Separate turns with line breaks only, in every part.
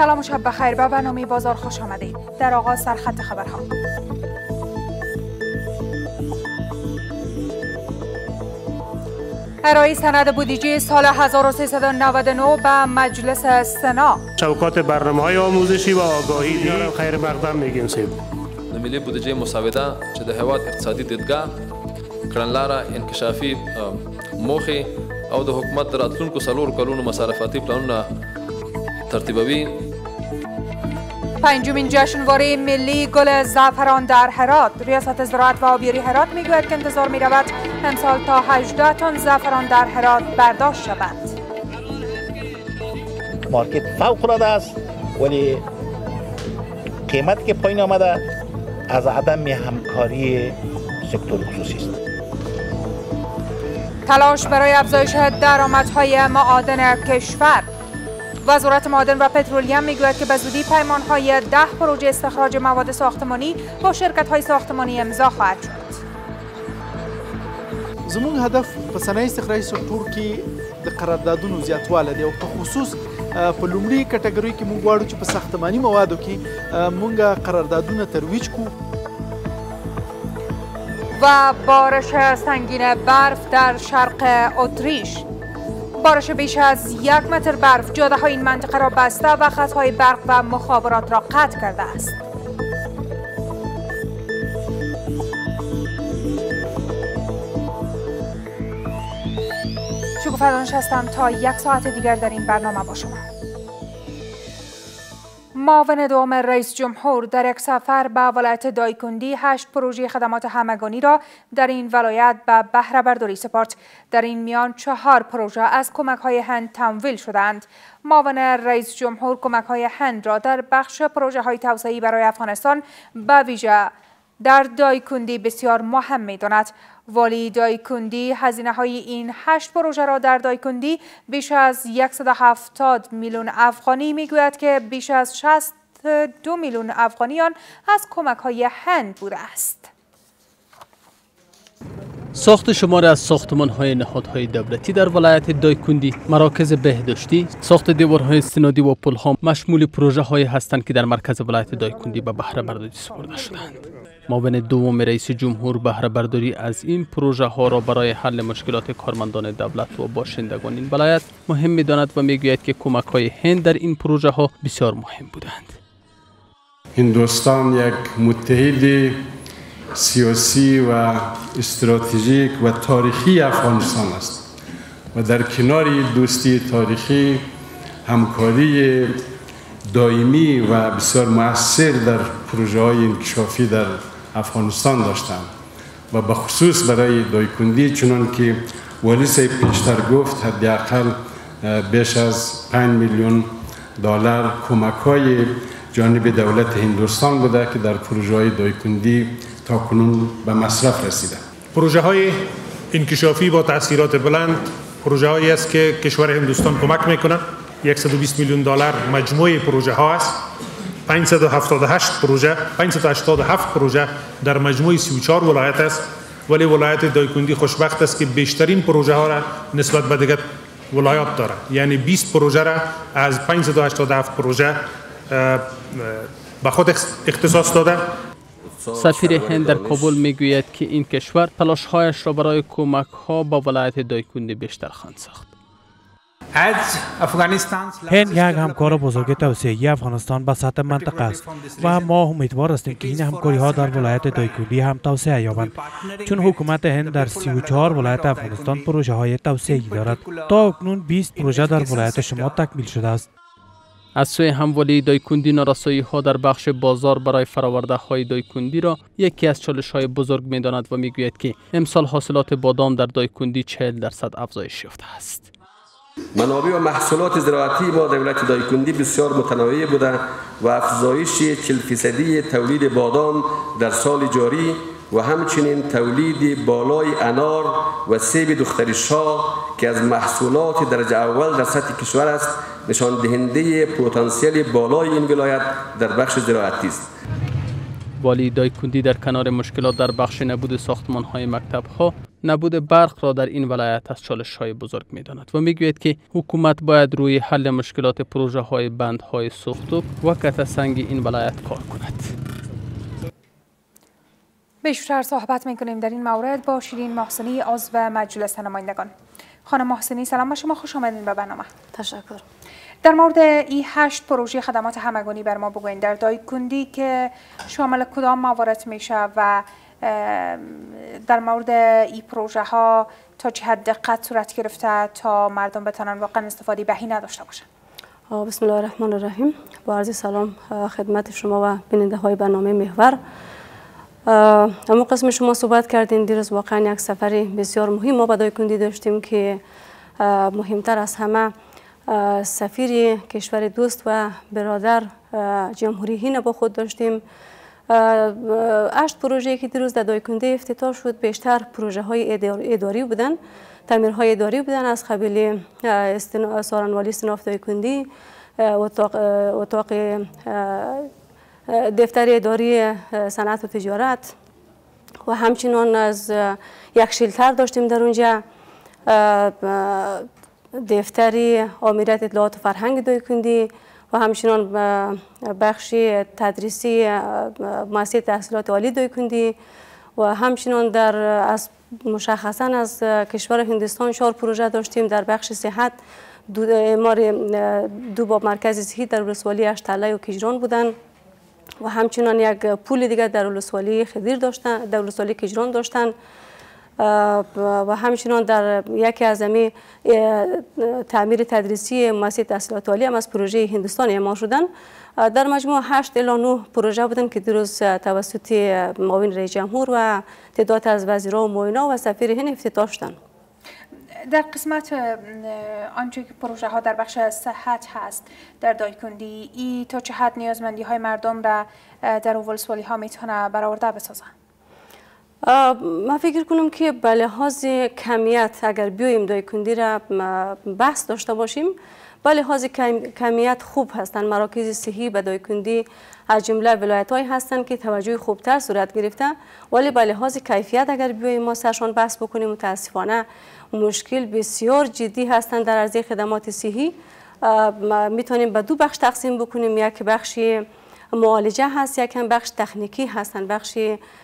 سلام و شب بخیر. به برنامه بازار خوش آمدید. در آغاز سرخط خبرها. ارائه سند بودجه سال 1399 به مجلس سنا.
چوکات برنامه‌های آموزشی و آگاهی دیگر خیر مقدم میگیم سید.
ملی بودجه مساوده چې د هیواد اقتصادي دیدگاه کړنلاره انکشافي موخې او د حکومت د راتلونکو څلورو کلونو مصرفاتي پلانونه ترتیبوي.
پنجمین جشنواره ملی گل زعفران در هرات. ریاست زراعت و آبیاری هرات میگوید که انتظار می رود امسال تا 18 تن زعفران در هرات برداشت شود.
مارکت فوق العاده است ولی قیمت که پایین آمده از عدم همکاری سکتور خصوصی است.
تلاش برای افزایش درآمدهای معادن کشور. وزارت معادن و پترولیم میگوید که به زودی پیمانهای 10 پروژه استخراج مواد ساختمانی با شرکت‌های ساختمانی امضا خواهد شد.
زموږ هدف په صنایع استخراجي سکتور کې د قراردادونو زیاتوالی دی او په خصوص په لومړي کټګورۍ کې موږ غواړو چې په ساختماني موادو کې موږ قراردادونه ترویج کړو.
و بارش سنگین برف در شرق اتریش. بارش بیش از 1 متر برف جاده‌های این منطقه را بسته و خطهای برق و مخابرات را قطع کرده است. شکوفه دانش هستم تا 1 ساعت دیگر در این برنامه با شما. معاون دوم رئیس جمهور در یک سفر به ولایت دایکندی 8 پروژه خدمات همگانی را در این ولایت به بهره برداری سپرد. در این میان 4 پروژه از کمک‌های هند تمویل شدند. معاون رئیس جمهور کمک‌های هند را در بخش پروژه‌های توسعه‌ای برای افغانستان به ویژه در دایکندی بسیار مهم می‌داند. والی دایکندی هزینه‌های این 8 پروژه را در دایکندی بیش از 170 میلیون افغانی میگوید که بیش از 62 میلیون افغانیان از کمک‌های هند بوده است.
ساخت شماری از ساختمان‌های نهادهای دولتی در ولایت دایکندی، مراکز بهداشتی، ساخت دیوارهای استنادی و پل‌ها مشمول پروژه‌هایی هستند که در مرکز ولایت دایکندی به بهره برداری سپرده شدند. معاون دوم رئیس جمهور بهره برداری از این پروژه ها را برای حل مشکلات کارمندان دولت و باشندگان این ولایت مهم می‌داند و میگوید که کمک های هند در این پروژه ها بسیار مهم بودند.
هندوستان یک متحد سیاسی و استراتژیک و تاریخی افغانستان است و در کنار دوستی تاریخی همکاری دائمی و بسیار مؤثر در پروژه های انکشافی در افغانستان داشتند و به خصوص برای دایکندی چنان که والی صاحب پیشتر گفت حداقل بیش از 5 میلیون دلار کمک های جانب دولت هندوستان بوده که در پروژه های دایکندی تا کنون به مصرف رسیده.
پروژه های انکشافی با تاثیرات بلند پروژه هایی است که کشور هندوستان کمک میکنه. 120 میلیون دلار مجموع پروژه ها است. 587 پروژه در مجموع 34 ولایت است، ولی ولایت دایکندی خوشبخت است که بیشترین پروژه ها را نسبت به دیگر ولایات دارد. یعنی 20 پروژه را از 587 پروژه به خود اختصاص داده.
سفیر هند در کابل میگوید که این کشور تلاش‌هایش را برای کمک ها با ولایت دایکندی بیشتر خواهد ساخت.
هند یک همکار بزرگ توسعه‌ای افغانستان به سطح منطقه است و ما امیدوار هستیم که این همکاری ها در ولایت دایکندی هم توسعه یابند، چون حکومت هند در 34 ولایت افغانستان پروژه های توسعه‌ای دارد. تا اکنون 20 پروژه در ولایت شما تکمیل شده است.
از سوی هموالی دایکندی نارسایی ها در بخش بازار برای فراورده های دایکندی را یکی از چالش های بزرگ می داند و می گوید که امسال حاصلات بادام در دایکندی 40% افزایش یافته است.
منابع و محصولات زراعتی ما در ولایت دایکندی بسیار متنوع بوده و افزایش 40% تولید بادام در سال جاری و همچنین تولید بالای انار و سیب دختری شاه که از محصولات درجه اول در سطح کشور است نشان دهنده پتانسیل بالای این ولایت در بخش زراعتی است.
والی دایکندی در کنار مشکلات در بخش نبود ساختمان‌های مکتب‌ها نبود برق را در این ولایت از چالش‌های بزرگ می‌داند و می‌گوید که حکومت باید روی حل مشکلات پروژه‌های بندهای سوختوک و کتسنگ این ولایت کار کند.
بیشتر صحبت می‌کنیم در این مورد با شیرین محسنی، عضو مجلس نمایندگان. خانم محسنی، سلام به شما، خوش آمدین به برنامه.
تشکر.
در مورد این 8 پروژه خدمات همگانی بر ما بگوین در دایکندی که شامل کدام موارد میشه و در مورد این پروژه ها تا چه حد دقت صورت گرفته تا مردم بتونن واقعا استفاده بهینه داشته باشن.
بسم الله الرحمن الرحیم. با عرض سلام خدمت شما و بیننده های برنامه محور. اما قسم شما صحبت کردین دیروز واقعا یک سفری بسیار مهم ما به دایکندی داشتیم که مهمتر از همه سفیر کشور دوست و برادر جمهوری هند با خود داشتیم. 8 پروژه که دیروز در دایکندی افتتاح شد بیشتر پروژه های اداری بودن، تعمیرهای اداری بودن از قبیل سارنوالی استناف دایکندی، اتاق دفتر اداری صنعت و تجارت و همچنان از یک شیلتر داشتیم در اونجا، دفتری آمریت اطلاعات و فرهنگ دایکندی و همچنان بخش تدریسی مؤسسه تحصیلات عالی دایکندی و همچنان در مشخصا از کشور هندوستان 4 پروژه داشتیم در بخش صحت، دو باب مرکز صحی در ولسوالی اشتله و کیجران بودن و همچنان یک پول دیگر در ولسوالی خدیر داشتن، در ولسوالی کیجران داشتن و همچنان در یکی از تعمیر تدریسی مؤسسه تحصیلات عالی هم از پروژه هندوستان اعمال شدن. در مجموع 8 الی 9 پروژه بودن که دیروز توسط معاون رئیس جمهور و تعداد از وزیران و معاونان و سفیر هند افتتاح شدند.
در قسمت آنچه که پروژه ها در بخش صحت هست در دایکندی، ای تا چه حد نیازمندی های مردم را در ولسوالی ها میتونه برآورده بسازن؟
من فکر کنم که به لحاظ کمیت اگر بیایم دایکندی را بحث داشته باشیم، به لحاظ کمیت خوب هستند. مراکز صحی به دایکندی از جمله ولایت های هستند که توجه خوبتر صورت گرفته، ولی به لحاظ کیفیت اگر بیایم ما سرشان بحث بکنیم متاسفانه مشکل بسیار جدی هستند در عرضه خدمات صحی. میتونیم به 2 بخش تقسیم بکنیم، یک بخش معالجه هست، یک هم بخش تکنیکی هستند، بخش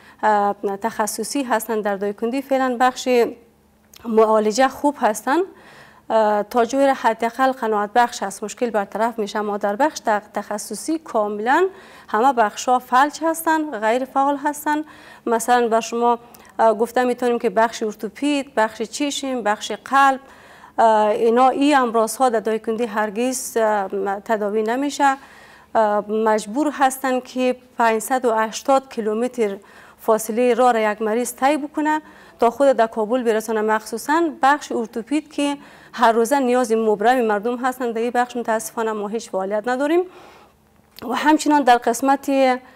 تخصصی هستند. در دایکندی فعلا بخش معالجه خوب هستند تا جای حداقل قناعت بخش است، مشکل برطرف میشه. ما در بخش تخصصی کاملا همه بخش ها فلج هستند، غیر فعال هستند. مثلا بر شما گفتم میتونیم که بخش ارتوپید، بخش چشم، بخش قلب، این امراض ها در دایکندی هرگز تداوی نمیشه. مجبور هستند که 580 کیلومتر فاصله راه را یک مریض طی بکنه تا خود در کابل برسانه. مخصوصا بخش ارتوپید که هر روزه نیاز مبرم مردم هستند، در این بخش متاسفانه ما هیچ فعالیت نداریم. و همچنان در قسمت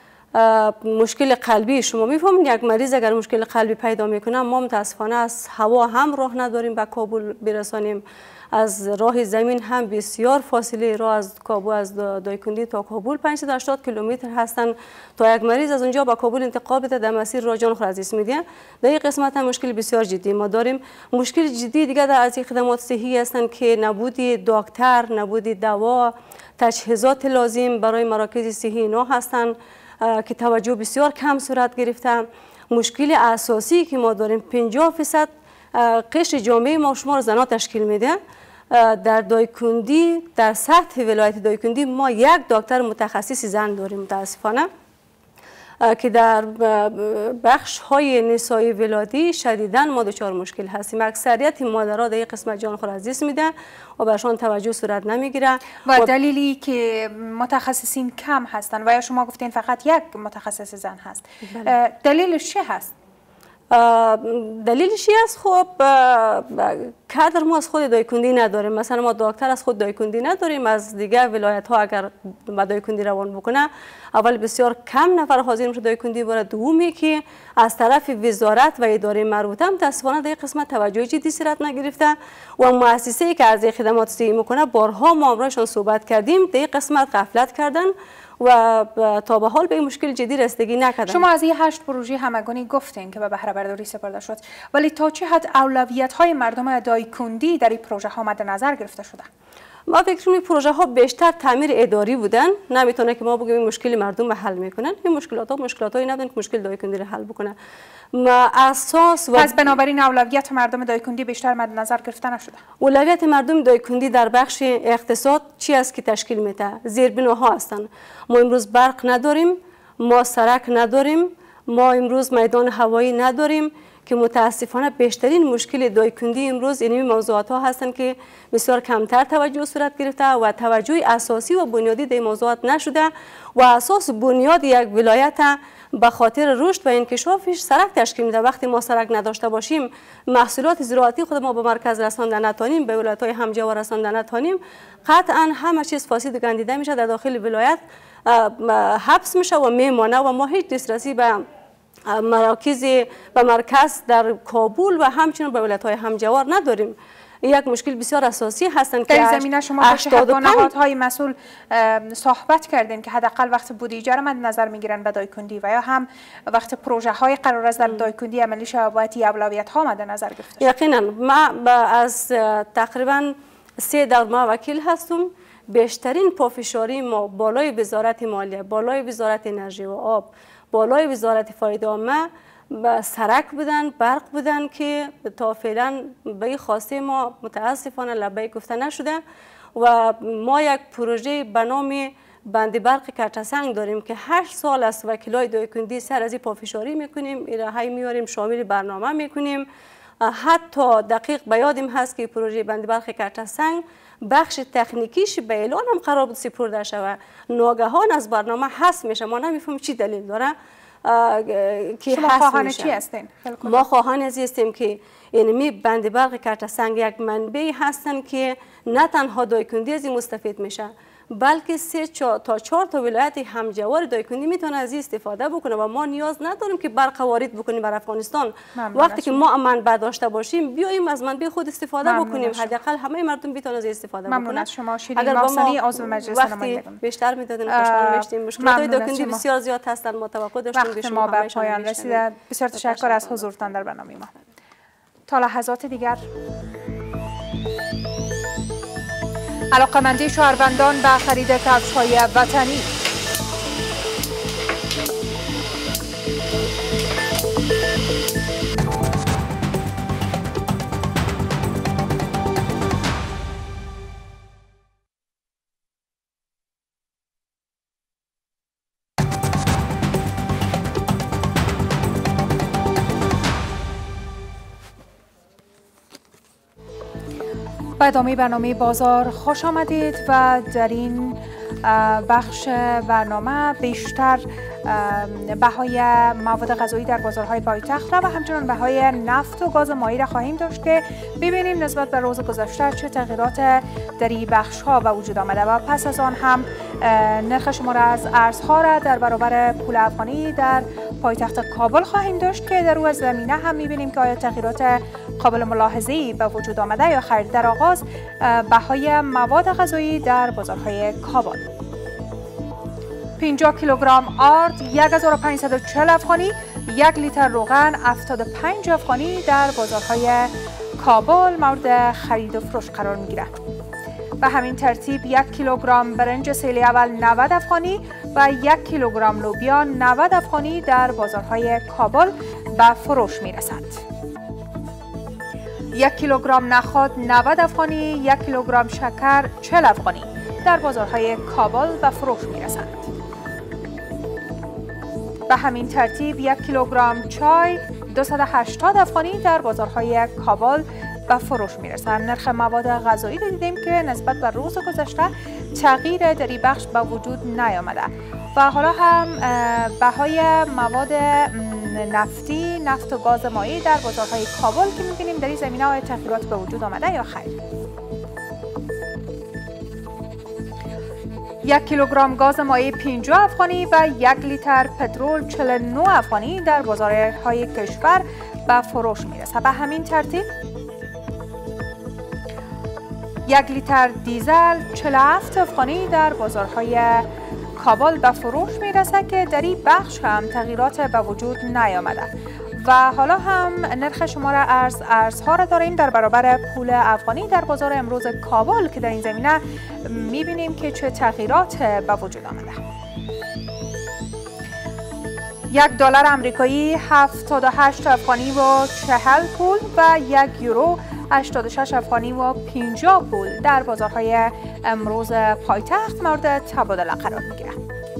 مشکل قلبی شما میفهمید یک مریض اگر مشکل قلبی پیدا میکنه ما متاسفانه از هوا هم راه نداریم به کابل برسانیم، از راه زمین هم بسیار فاصله راه از کابل، از دایکندی تا کابل 580 کیلومتر هستند تا یک مریض از اونجا به کابل انتقال بده در مسیر راه جان خود از دست میده. در این قسمت هم مشکل بسیار جدی ما داریم. مشکل جدی دیگه در از خدمات صحی هستند که نبود دکتر، نبود دوا، تجهیزات لازم برای مراکز صحی اینا هستند که توجه بسیار کم صورت گرفته. مشکل اساسی که ما داریم 50% قشر جامعه ما شمار زنان تشکیل میده. در دایکندی در سطح ولایت دایکندی ما یک دکتر متخصص زن داریم متاسفانه که در بخش های نسایی ولادی شدیداً ما دچار مشکل هستیم. اکثریت مادرها در این قسمت جان خود از دست میدن و برشان توجه صورت نمیگیره.
و دلیلی که متخصصین کم هستن و یا شما گفتین فقط یک متخصص زن هست، دلیلش چه هست؟
دلیلش است خب کادر ما از خود دایکندی نداریم. مثلا ما دکتر از خود دایکندی نداریم، از دیگه ولایت ها اگر به دایکندی روان بکنه اول بسیار کم نفر حاضر میشه دایکندی بره. دومی که از طرف وزارت و اداره مربوطه متاسفانه در این قسمت توجه جدی صورت نگرفته و مؤسسه‌ای که از خدمات صحی میکنه بارها ما امروزشان صحبت کردیم در این قسمت غفلت کردن و تا به حال به این مشکل جدی رسیدگی نکردن.
شما از این 8 پروژه همگانی گفتین که به بهره برداری سپرده شد، ولی تا چه حد اولویت‌های مردم دایکندی در این پروژه ها مد نظر گرفته شده؟
ما فکر کنیم پروژه ها بیشتر تعمیر اداری بودن. نمیتونه که ما بگیم این مشکل مردم رو حل میکنن. این مشکلاتایی نبودن که مشکل دایکندی رو حل بکنه. اساس
پس بنابراین اولویت مردم دایکندی بیشتر مد نظر گرفته نشده.
اولویت مردم دایکندی در بخش اقتصاد چی است که تشکیل میده؟ زیربناها هستند. ما امروز برق نداریم، ما سرک نداریم، ما امروز میدان هوایی نداریم که متاسفانه بیشترین مشکل دایکندی امروز این موضوعات ها هستند که بسیار کمتر توجه صورت گرفته و توجه اساسی و بنیادی در موضوعات نشده و اساس بنیاد یک ولایت به خاطر رشد و انکشافش سرک تشکیل میده. وقتی ما سرک نداشته باشیم، محصولات زراعتی خود ما به مرکز رسانده نتوانیم، به ولایت‌های همجوار رسانده نتوانیم، قطعا همه چیز فاسد و گندیده میشه، در داخل ولایت حبس میشه و میمانه و ما هیچ دسترسی به مرکز در کابل و همچنین به ولایت‌های همجوار نداریم. یک مشکل بسیار اساسی هستند که
در زمینه شما با نهادهای مسئول صحبت کردین که حداقل وقت بودجه را مد نظر میگیرن به دایکندی و یا هم وقت پروژه های قرار است در دایکندی عملی شود باید اولویت ها مد نظر گرفته شود؟
یقینا ما از تقریبا 3 دور ما وکیل هستم. بیشترین پافشاری ما بالای وزارت مالیه، بالای وزارت انرژی و آب، بالای وزارت فایده عامه سرک بودن، برق بودن که تا فعلا به این خواسته ما متاسفانه لبیک گفته نشده و ما یک پروژه به نام بند برق کچسنگ داریم که 8 سال است وکیلای دایکندی سر از این پافشاری میکنیم، ایره میاریم، شامل برنامه میکنیم. حتی دقیق به یادم هست که پروژه بند برق کچسنگ بخش تکنیکیش به اعلان هم قرار بود سپرده شود، ناگهان از برنامه حذف میشه. ما نمیفهمیم چی دلیل داره که
شما خواهان چی هستین؟
ما خواهان ازی هستیم که اینمی بند برق کچسنگ یک منبعی هستن که نه تنها دایکندی از این مستفید میشه، بلکه 3 تا 4 تا ولایت همجوار دایکندی میتونه از این استفاده بکنه و ما نیاز نداریم که برق وارد بکنیم بر افغانستان. وقتی که ما منبع داشته باشیم بیایم از منبع خود استفاده بکنیم، حداقل همه مردم بتونن از این استفاده بکنن.
ممنون از شما شیرین محسنی، عضو مجلس نمایندگان.
بیشتر میدادین خوشحال میشیم. مشکلات دایکندی بسیار زیاد هستن، ما توقع داشتیم
که ما به پایان رسیده. بسیار تشکر از حضورتان در برنامه ما. تا لحظات دیگر علاقه‌مندی شهروندان به خرید کفش‌های وطنی. به ادامه برنامه بازار خوش آمدید و در این بخش برنامه بیشتر بهای مواد غذایی در بازارهای پایتخت و همچنان بهای نفت و گاز مایع را خواهیم داشت که ببینیم نسبت به روز گذشته چه تغییرات در این بخش ها به وجود آمده و پس از آن هم نرخ شمار از ارزها را در برابر پول افغانی در پایتخت کابل خواهیم داشت که در او زمینه هم میبینیم که آیا تغییرات قابل ملاحظه‌ای به وجود آمده یا خیر. در آغاز بهای مواد غذایی در بازارهای کابل. 50 کیلوگرم آرد 1540 افغانی، 1 لیتر روغن 75 افغانی در بازارهای کابل مورد خرید و فروش قرار میگیرد. به همین ترتیب 1 کیلوگرم برنج سیل اول 90 افغانی و 1 کیلوگرم لوبیا 90 افغانی در بازارهای کابل به فروش میرسد. 1 کیلوگرم نخود 90 افغانی، 1 کیلوگرم شکر 40 افغانی در بازارهای کابل به فروش میرسند. به همین ترتیب 1 کیلوگرم چای 280 افغانی در بازارهای کابل به فروش میرسند. نرخ مواد غذایی دیدیم که نسبت به روز گذشته تغییر در این بخش به وجود نیامده و حالا هم بهای مواد نفتی، نفت و گاز مایع در بازارهای کابل که می‌بینیم در این زمینه های تغییرات به وجود آمده یا خیر. 1 کیلوگرم گاز مایع 50 افغانی و 1 لیتر پترول 49 افغانی در بازارهای کشور به فروش میرسد. به همین ترتیب 1 لیتر دیزل 47 افغانی در بازارهای کابل به فروش میرسه که در این بخش هم تغییرات به وجود نیامده و حالا هم نرخ شمار ارزها را داریم در برابر پول افغانی در بازار امروز کابل که در این زمینه میبینیم که چه تغییرات به وجود آمده. $1 آمریکایی 78 افغانی و 40 پول و 1 یورو 86 افغانی و 50 پول در بازارهای امروز پایتخت مورد تبادله قرار میگیرد.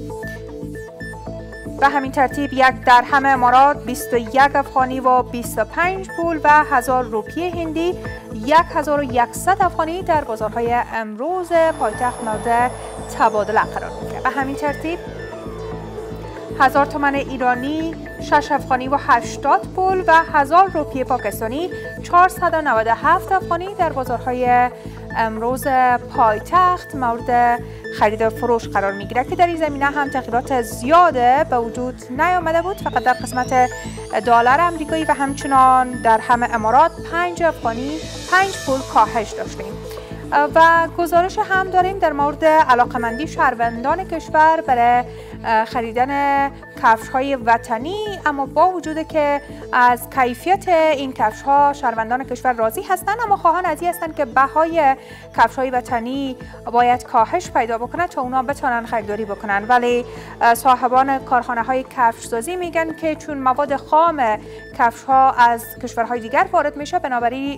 به همین ترتیب 1 درهم امارات 21 افغانی و 25 پول و 1000 روپیه هندی 1100 افغانی در بازارهای امروز پایتخت مورد تبادله قرار میگیرد. به همین ترتیب 1000 تومان ایرانی 6 افغانی و 80 پول و 1000 روپیه پاکستانی 497 افغانی در بازارهای امروز پایتخت مورد خرید و فروش قرار میگیرد که در این زمینه هم تغییرات زیاده به وجود نیامده بود. فقط در قسمت دلار آمریکایی و همچنان درهم امارات 5 افغانی 5 پول کاهش داشتیم و گزارش هم داریم در مورد علاقمندی شهروندان کشور برای خریدن کفش‌های وطنی، اما با وجود که از کیفیت این کفش‌ها شهروندان کشور راضی هستند، اما خواهان از این هستند که بهای کفش‌های وطنی باید کاهش پیدا بکنه تا اونا بتونن خریداری بکنن. ولی صاحبان کارخانه‌های کفش‌سازی میگن که چون مواد خام کفش‌ها از کشورهای دیگر وارد میشه، بنابراین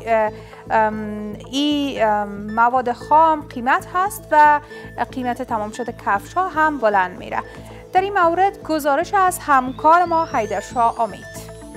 این مواد خام قیمت هست و قیمت تمام شده کفش‌ها هم بلند میره. در این مورد گزارش از همکار ما حیدرشاه امید.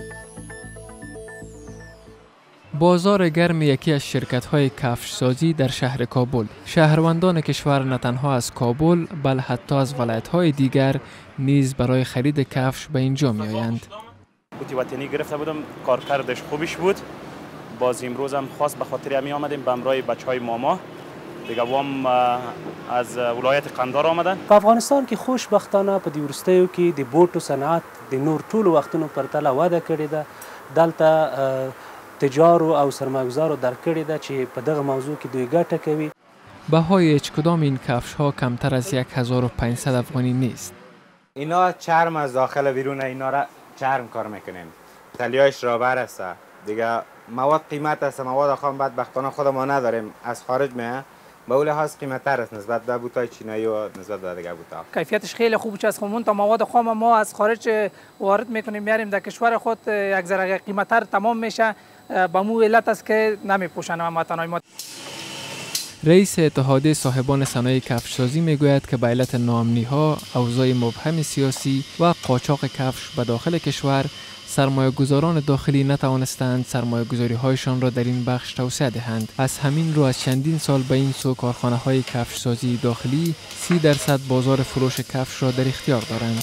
بازار گرم یکی از شرکت‌های کفش‌سازی در شهر کابل. شهروندان کشور نه تنها از کابل بل حتی از ولایت‌های دیگر نیز برای خرید کفش به اینجا می‌آیند.
بوتی وطنی گرفته بودم، کارکردش خوبش بود. باز امروز هم خاص به خاطر همین آمدیم به همراه بچهای ماما دیگه وام از ولایت قندهار آمدن.
په افغانستان کې خوشبختانه په دې وروستیو کې د بوټو صنعت د نور ټولو وختونو پرتله وده کړې ده. دلته تجارو او سرمایه‌گذارو درک کړې ده چې په دغه موضوع کې دوی ګټه کوي.
بهای هیچ کدام این کفش‌ها کمتر از 1500 افغانی نیست.
اینا چرم از داخل بیرون، اینا را چرم کار میکنیم. تلیایش رابر است. دیگه مواد قیمت است، مواد خام بدبختانه خود ما نداریم، از خارج میاد. به اون لحاظ قیمت‌تر است نسبت به بوت‌های چینایی و نسبت به دیگر بوت‌ها.
کیفیتش خیلی خوب است. خمون تا مواد خام ما از خارج وارد میکنیم میاریم در کشور خود یک ذره قیمت‌تر تمام میشه. با مو علت است که نمیپوشن هموطنان ما.
رئیس اتحادیه صاحبان صنایع کفش‌سازی میگوید که به علت ناامنی‌ها، اوضاع مبهم سیاسی و قاچاق کفش به داخل کشور، سرمایه‌گذاران داخلی نتوانستند سرمایه‌گذاری‌هایشان را در این بخش توسعه دهند. از همین رو از چندین سال به این سو کارخانه‌های کفش‌سازی داخلی 30% بازار فروش کفش را در اختیار دارند.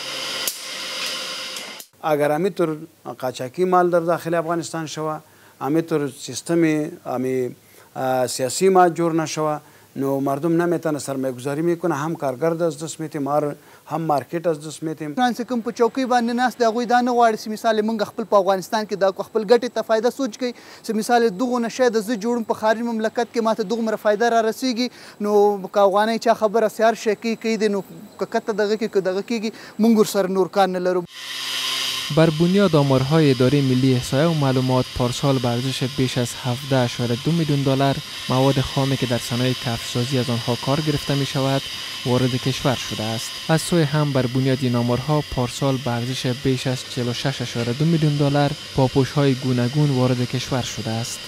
اگر همینطور قاچاقی مال در داخل افغانستان شود، همینطور سیستم سیاسی ما جور نشود، نو مردم نمیتونه سرمایه گذاری میکنه، هم کارګر از دست میتیم هم مارکیټ از دست میتیم.
فرانس کوم په چوکۍ باندې ناست هغوی دا نه غواړي چې مثال موږ خپل په افغانستان کې دا خپل ګټې ته فایده سوچ کوي چې مثال دغه نشه د زه جوړم په خارج مملکت کې ماته دغه مره فایده را رسیږي، نو که افغانۍ چا خبره سیار شي کوي دی، نو که کته دغه کې دغه کېږي موږ ورسره نور کار نه لرو.
بر بنیاد آمارهای اداره ملی احصایه و معلومات، پارسال به ارزش بیش از 17.2 میلیون دلار مواد خامی که در صنایع کفش‌سازی از آنها کار گرفته می شود وارد کشور شده است. از سوی هم بر بنیاد این آمارها پارسال به ارزش بیش از 46.2 میلیون دلار پاپوش‌های گوناگون وارد کشور شده است.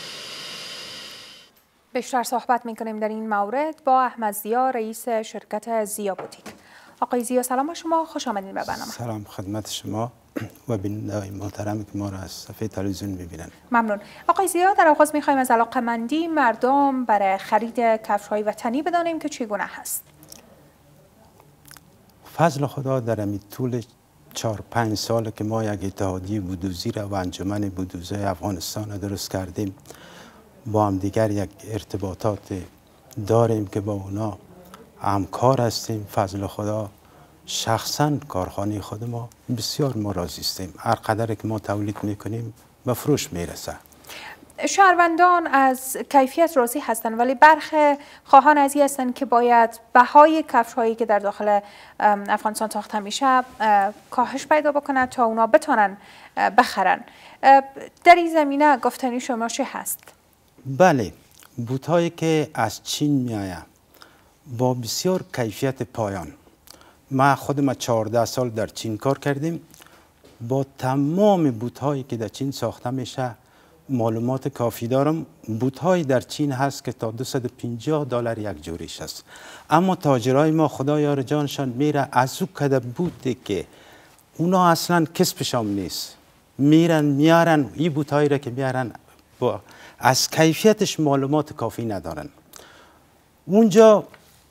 بیشتر صحبت می‌کنیم در این مورد با احمد زیا، رئیس شرکت زیا بوتیک. آقای زیا سلام با شما، خوش آمدید به برنامه.
سلام خدمت شما و بیننده‌های محترمی که ما را از صفحه تلویزیون می‌بینند.
ممنون. آقای زیا، در آغاز می‌خوایم از علاقه‌مندی مردم برای خرید کفش‌های وطنی بدانیم که چگونه هست.
فضل خدا در همین طول 4-5 سال که ما یک اتحادیه بودوزی را و انجمن بودوزای افغانستان را درست کردیم، با هم دیگر یک ارتباطات داریم که با اونا همکار هستیم. فضل خدا شخصا کارخانه خود ما بسیار ما راضی هستیم. هر قدر که ما تولید میکنیم به فروش میرسه.
شهروندان از کیفیت راضی هستند، ولی برخی خواهان از این هستند که باید بهای کفش هایی که در داخل افغانستان ساخته میشه کاهش پیدا بکنه تا اونا بتونن بخرن. در این زمینه گفتنی شما چه هست؟
بله، بوت‌هایی که از چین میآید با بسیار کیفیت پایان. ما خودم 14 سال در چین کار کردیم. با تمام بوت‌هایی که در چین ساخته میشه معلومات کافی دارم. بوت‌های در چین هست که تا $250 یک جوریش است. اما تاجرای ما خدا یار جانشان میره از او کده بوتی که اونا اصلا کسبشام نیست، میرن میارن این بوت‌هایی را که میارن با از کیفیتش معلومات کافی ندارن. اونجا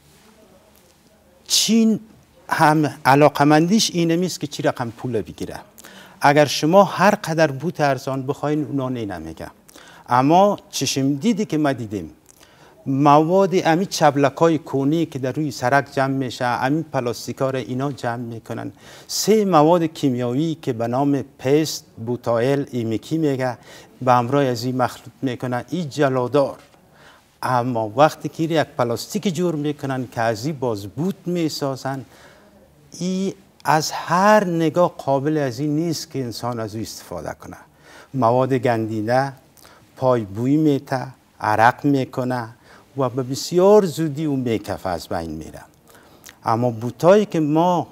چین هم علاقمندیش اینه میست که چی رقم پول بگیره. اگر شما هر قدر بوت ارزان بخواین اونا نمیگه. اما چشم دیدی که ما دیدیم مواد امی چبلکای کونی که در روی سرک جمع میشه، امی پلاستیکا را اینا جمع میکنن. 3 مواد کیمیایی که به نام پست، بوتایل، ایمیکی میگه به همراه از این مخلوط میکنن. این جلادار. اما وقتی که یک پلاستیک جور میکنن که از این باز بوت میسازن، این از هر نگاه قابل از این نیست که انسان از او استفاده کنه. مواد گندیده، پای بوی میته، عرق میکنه و به بسیار زودی او میکفه از بین میره. اما بوتایی که ما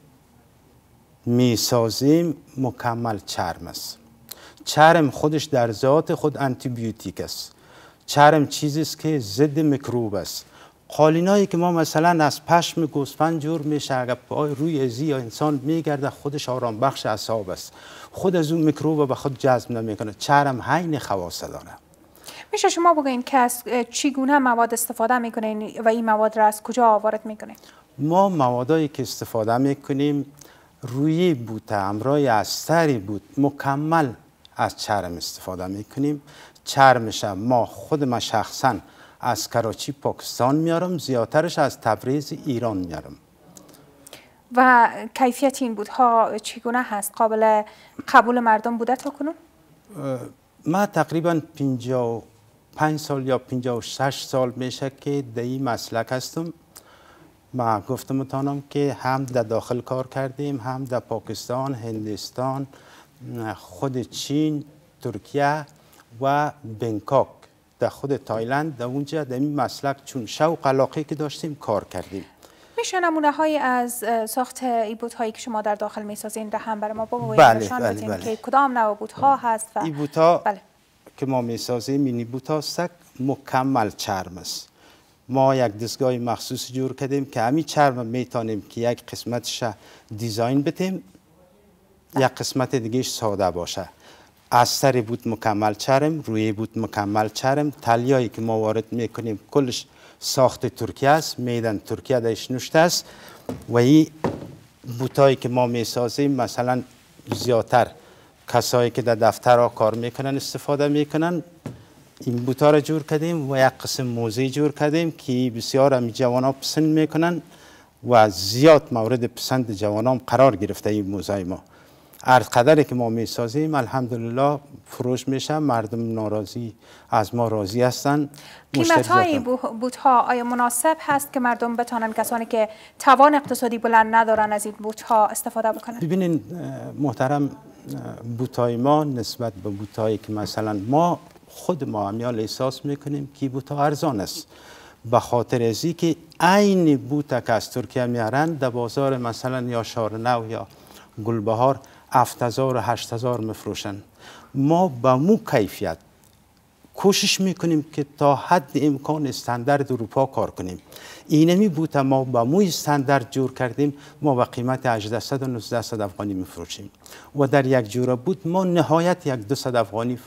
میسازیم مکمل چرم است. چرم خودش در ذات خود آنتی بیوتیک است. چرم چیزی است که ضد میکروب است. قالینایی که ما مثلا از پشم گوسفند جور میشه، اگر پای روی ازی یا انسان میگرده خودش آرام بخش اعصاب است. خود از اون میکروب به خود جذب نمیکنه. چرم عین خواص داره.
میشه شما بگین که از چگونه مواد استفاده میکنین و این مواد را از کجا وارد میکنین؟
ما موادایی که استفاده میکنیم روی بوت، همراه استری بوت مکمل از چرم استفاده میکنیم. چرمش ما خود ما شخصا از کراچی پاکستان میارم، زیادترش از تبریز ایران میارم.
و کیفیت این بوت‌ها چگونه هست؟ قابل قبول مردم بوده تا کنون؟
ما تقریبا 55 سال یا 56 سال میشه که در این مسلک هستم. ما گفتم تانم که هم در داخل کار کردیم، هم در پاکستان، هندوستان، خود چین، ترکیه و بنکاک، در خود تایلند، در اونجا در این مسلک چون شوق علاقه که داشتیم کار کردیم.
میشه نمونه هایی از ساخت ای بوت هایی که شما در داخل میسازین را هم برای ما بگویید؟
بله.
که کدام نوع بوت ها هست و
ای بوت ها که ما میسازیم مینی بوت ها است، مکمل چرم است. ما یک دستگاه مخصوص جور کردیم که همین چرم میتونیم که یک قسمتش دیزاین بدیم، یک قسمت دیگهش ساده باشه. استر بوت مکمل چرم، روی بوت مکمل چرم. تلیایی که ما وارد میکنیم کلش ساخت ترکیه است، میدن ترکیه درش نوشته است. و این بوتایی که ما میسازیم مثلا زیادتر کسایی که در دفترها کار میکنن استفاده میکنن. این بوتا را جور کردیم و یک قسم موزه جور کردیم که بسیار هم جوانان پسند میکنن و زیاد مورد پسند جوانان قرار گرفته این موزه ما. هر قدری که ما میسازیم الحمدلله فروش میشه، مردم ناراضی از ما راضی هستن.
قیمت های بوت ها آیا مناسب هست که مردم بتونن، کسانی که توان اقتصادی بلند ندارن، از این بوت ها استفاده بکنن؟
ببینین محترم، بوت های ما نسبت به بوت هایی که مثلا ما خود ما همیال احساس میکنیم که بوت ها ارزان است، به خاطر ازی که عین بوت که از ترکیه میارن در بازار مثلا یا شارنو یا گلبهار 7000 و 8000 مفروشن. ما با مو کیفیت کوشش میکنیم که تا حد امکان استاندارد اروپا کار کنیم. اینمی بوت ما با مو استاندارد جور کردیم، ما با قیمت 1800 و 1900 افغانی میفروشیم و در یک جوره بود ما نهایت 200 افغانی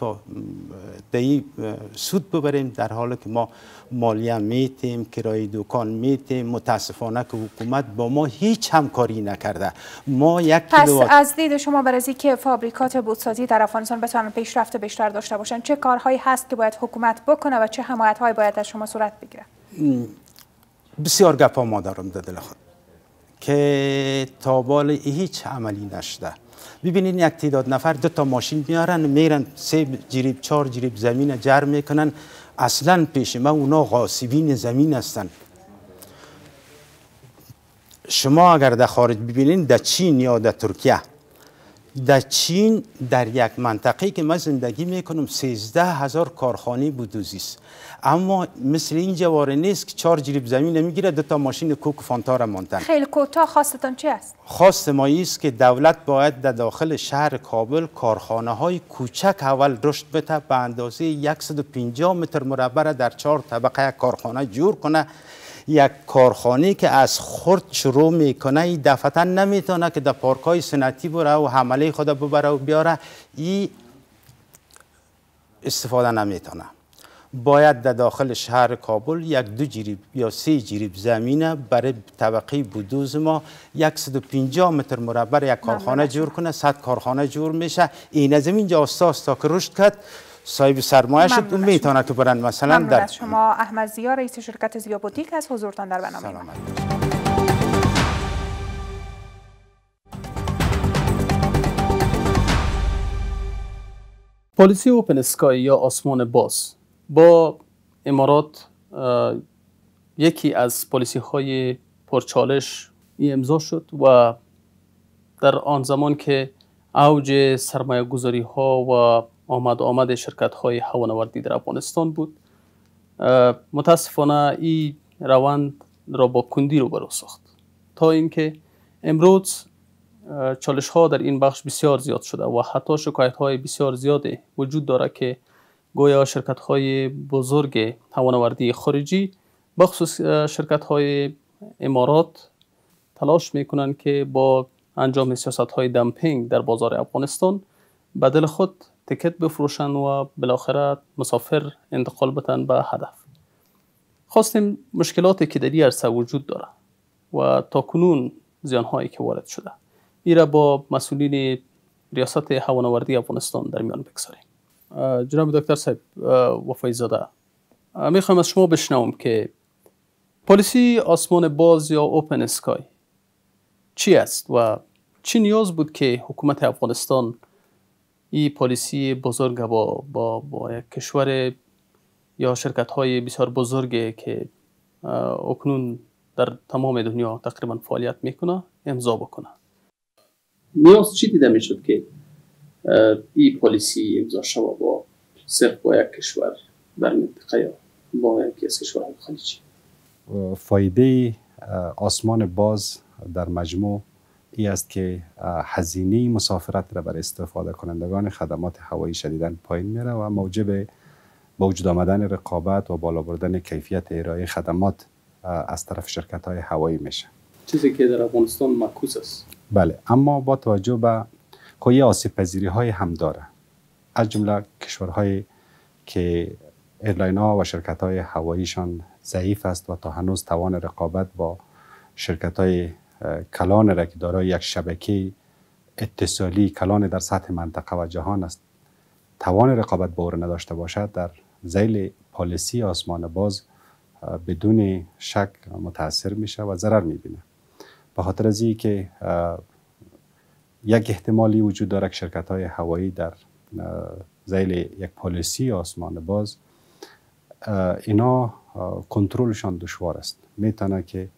دی سود ببریم، در حالی که ما مالیه میتیم، کرایه دکان میتیم. متاسفانه که حکومت با ما هیچ همکاری نکرده. ما یک
پس از دید شما برای اینکه فابریکات بوتسازی در افغانستان بتوانند پیشرفت بیشتر داشته باشند، چه کارهایی هست که باید حکومت بکنه و چه حمایت‌هایی باید از شما صورت بگیره؟
بسیار گپا ما دارم در دل خود که تا بال هیچ عملی نشده. ببینین یک تعداد نفر 2 تا ماشین میارن میرن 3 جریب 4 جریب زمین جر میکنن. اصلا پیش ما اونا غاصبین زمین هستن. شما اگر در خارج ببینین در چین یا در ترکیه، در چین در یک منطقه که من زندگی میکنم 13,000 کارخانه بودوزی است، اما مثل این جواره نیست که 4 جریب زمین میگیره 2 تا ماشین کوک و فانتا را مانتن.
خیلی کوتاه خواستتان چی است؟
خواست ما است که دولت باید در داخل شهر کابل کارخانه های کوچک اول رشد بده، به اندازه 150 متر مربع در 4 طبقه یک کارخانه جور کنه. یک کارخانه که از خرد شروع میکنه این دفعتا نمیتونه که در پارکای صنعتی بره و حمله خود ببره و بیاره، این استفاده نمیتونه. باید در داخل شهر کابل 1-2 جریب یا 3 جریب زمینه برای طبقه بودوز ما 150 متر مربع یک کارخانه جور کنه. 100 کارخانه جور میشه. این از اینجا تا که رشد کرد صاحب سرمایه شد میتونه که برن مثلا در
شما احمد ضیا رئیس شرکت ضیا بوتیک از حضورتان در برنامه.
پالیسی اوپن اسکای یا آسمان باز با امارات یکی از پالیسی های پرچالش امضا شد و در آن زمان که اوج سرمایه گذاری ها و آمد شرکت های هوانوردی در افغانستان بود، متاسفانه این روند را با کندی روبرو ساخت تا اینکه امروز چالش ها در این بخش بسیار زیاد شده و حتی شکایت های بسیار زیاده وجود داره که گویا شرکت های بزرگ هوانوردی خارجی بخصوص شرکت های امارات تلاش میکنن که با انجام سیاست های دمپینگ در بازار افغانستان بدل خود تکت بفروشن و بالاخره مسافر انتقال بدن به هدف. خواستیم مشکلاتی که در این عرصه وجود داره و تا کنون زیانهایی که وارد شده ایره با مسئولین ریاست هوانوردی افغانستان در میان بگذاریم. جناب دکتر صاحب وفایی زاده، میخوایم از شما بشنوم که پالیسی آسمان باز یا اوپن اسکای چی است و چی نیاز بود که حکومت افغانستان این پالیسی بزرگ با یک کشور یا شرکت های بسیار بزرگی که اکنون در تمام دنیا تقریبا فعالیت میکنه امضا بکنه؟ نیاز چی دیده میشد که این پالیسی امضا شود با صرف با یک کشور در منطقه یا با یکی از کشورهای خلیجی؟
فایده آسمان باز در مجموع این است که هزینه مسافرت را برای استفاده کنندگان خدمات هوایی شدیداً پایین میره و موجب با وجود آمدن رقابت و بالا بردن کیفیت ارائه خدمات از طرف شرکت های هوایی میشه، چیزی
که در افغانستان معکوس است.
بله، اما با توجه به کوی آسیب پذیری های هم داره، از جمله کشورهایی که ایرلاین ها و شرکت های هواییشان ضعیف است و تا هنوز توان رقابت با شرکت های کلان را که دارای یک شبکه اتصالی کلان در سطح منطقه و جهان است توان رقابت با او نداشته باشد، در ذیل پالیسی آسمان باز بدون شک متاثر میشه و ضرر میبینه. به خاطر از این که یک احتمالی وجود داره که شرکت های هوایی در ذیل یک پالیسی آسمان باز اینا کنترلشان دشوار است. میتونه که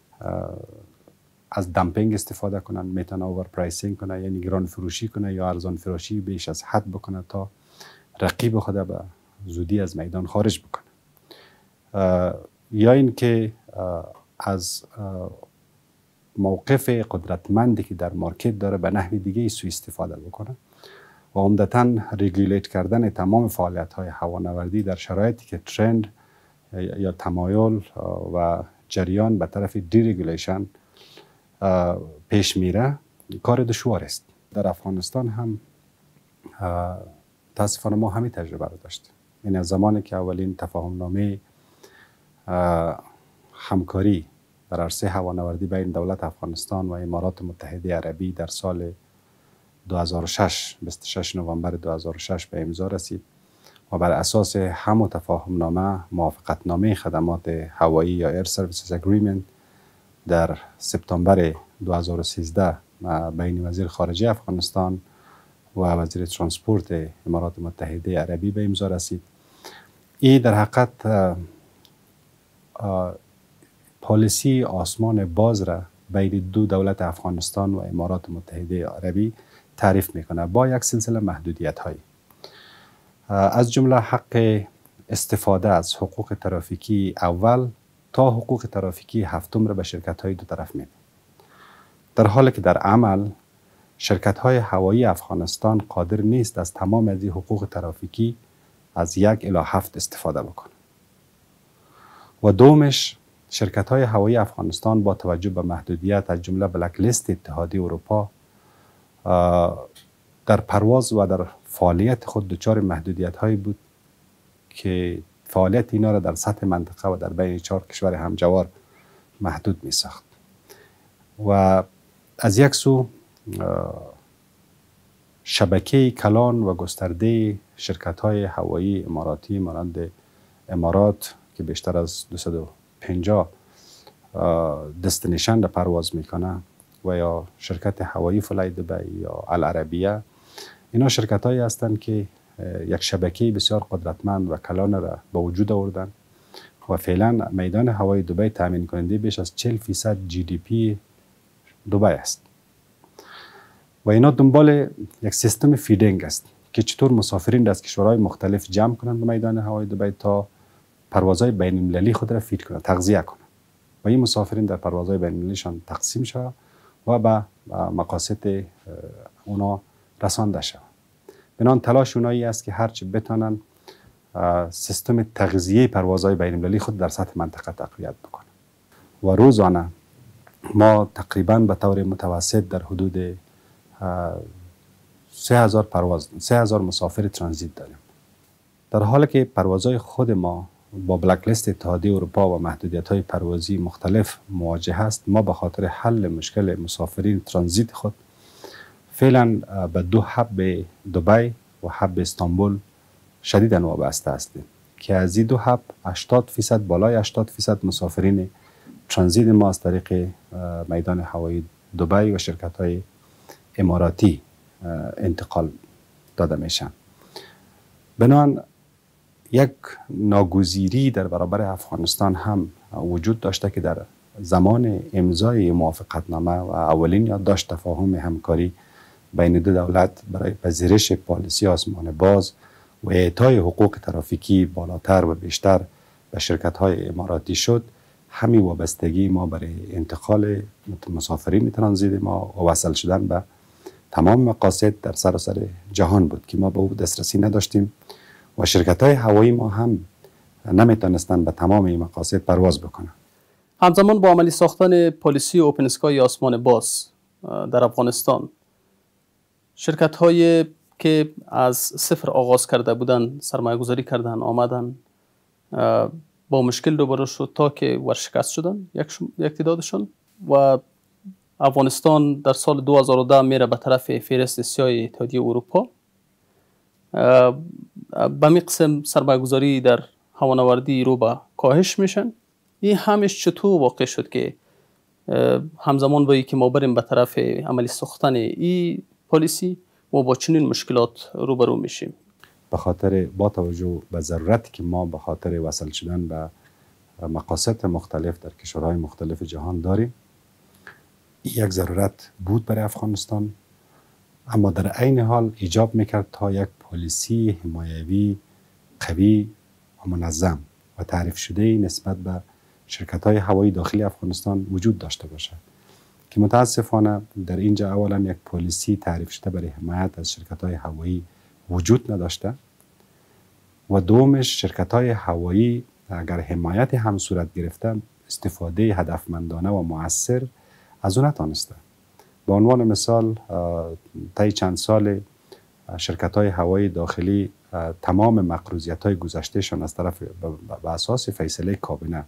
از دمپینگ استفاده کنن، میتونه اوور پرایسینگ کنه، یعنی گران فروشی کنه یا ارزان فروشی بیش از حد بکنه تا رقیب خود به زودی از میدان خارج بکنه، یا اینکه از موقف قدرتمندی که در مارکت داره به نحو دیگه سوء استفاده بکنه و عمدتاً ریگولیت کردن تمام فعالیت های هوانوردی در شرایطی که ترند یا تمایل و جریان به طرف دیریگولیشن پیش میره کار دشوار است. در افغانستان هم تاسفانه ما همین تجربه رو داشتیم. یعنی از زمانی که اولین تفاهم نامه همکاری در عرصه هوانوردی بین دولت افغانستان و امارات متحده عربی در سال 2006 26 نوامبر 2006 به امضا رسید و بر اساس همون تفاهم نامه موافقت نامه خدمات هوایی یا ایر سرویسز اگریمنت در سپتامبر 2013 بین وزیر خارجه افغانستان و وزیر ترانسپورت امارات متحده عربی به امضا رسید. این در حقیقت پالیسی آسمان باز را بین دو دولت افغانستان و امارات متحده عربی تعریف میکنه با یک سلسله محدودیت هایی، از جمله حق استفاده از حقوق ترافیکی اول تا حقوق ترافیکی هفتم را به شرکت های دو طرف میده، در حالی که در عمل شرکت های هوایی افغانستان قادر نیست از تمام از این حقوق ترافیکی از 1 الی 7 استفاده بکنه. و دومش شرکت های هوایی افغانستان با توجه به محدودیت از جمله بلک لیست اتحادیه اروپا در پرواز و در فعالیت خود دچار محدودیت هایی بود که فعالیت اینا را در سطح منطقه و در بین 4 کشور همجوار محدود می ساخت. و از یک سو شبکه کلان و گسترده شرکت های هوایی اماراتی مانند امارات که بیشتر از 250 دستنیشن را پرواز میکنه و یا شرکت هوایی فلای دبی یا العربیه، اینا شرکت هایی هستند که یک شبکه بسیار قدرتمند و کلان را به وجود آوردن و فعلا میدان هوایی دبی تامین کننده بیش از 40% GDP دبی است و اینا دنبال یک سیستم فیدینگ است که چطور مسافرین را از کشورهای مختلف جمع کنند به میدان هوایی دبی تا پروازهای بین المللی خود را فید کنند، تغذیه کنند و این مسافرین در پروازهای بین المللیشان تقسیم شود و به مقاصد اونا رسانده شود. بنان تلاش اونایی است که هرچی بتانن سیستم تغذیه پروازهای بین المللی خود در سطح منطقه تقویت بکنند و روزانه ما تقریبا به طور متوسط در حدود 3000 مسافر ترانزیت داریم، در حالی که پروازهای خود ما با بلک لیست اتحادیه اروپا و محدودیت‌های پروازی مختلف مواجه است. ما به خاطر حل مشکل مسافرین ترانزیت خود فعلا به 2 هب دبی و هب استانبول شدیداً وابسته هستیم که از این 2 هب 80% بالای 80% مسافرین ترانزیت ما از طریق میدان هوایی دبی و شرکت‌های اماراتی انتقال داده میشن. بنابراین یک ناگزیری در برابر افغانستان هم وجود داشته که در زمان امضای موافقتنامه و اولین یادداشت تفاهم همکاری بین دو دولت برای پذیرش پالیسی آسمان باز و اعطای حقوق ترافیکی بالاتر و بیشتر به شرکت‌های اماراتی شد، همین وابستگی ما برای انتقال مسافرین ترانزیت ما و وصل شدن به تمام مقاصد در سراسر جهان بود که ما به او دسترسی نداشتیم و شرکت‌های هوایی ما هم نمیتونستن به تمام این مقاصد پرواز بکنن.
همزمان با عملی ساختن پالیسی اوپن اسکای آسمان باز در افغانستان، شرکت‌هایی که از صفر آغاز کرده بودند سرمایه گذاری کردن آمدن با مشکل روبرو شد تا که ورشکست شدن یک تعدادشون و افغانستان در سال 2010 میره به طرف فهرست سیاه اتحادیه اروپا. به می قسم سرمایه گذاری در هوانوردی رو به کاهش میشن. این همش چطور واقع شد که همزمان با که ما بریم به طرف عملی ساختن این پالیسی و با چنین مشکلات روبرو میشیم؟
به خاطر با توجه به ضرورتی که ما به خاطر وصل شدن به مقاصد مختلف در کشورهای مختلف جهان داریم، یک ضرورت بود برای افغانستان، اما در عین حال ایجاب میکرد تا یک پالیسی حمایوی قوی و منظم و تعریف شده نسبت به شرکت‌های هوایی داخلی افغانستان وجود داشته باشد که متاسفانه در اینجا اولا یک پالیسی تعریف شده برای حمایت از شرکت‌های هوایی وجود نداشته و دومش شرکت‌های هوایی اگر حمایت هم صورت گرفته استفاده هدفمندانه و مؤثر از اون نتانسته. به عنوان مثال طی چند سال شرکت‌های هوایی داخلی تمام مقروضیت‌های گذشتهشان از طرف به اساس فیصله کابینه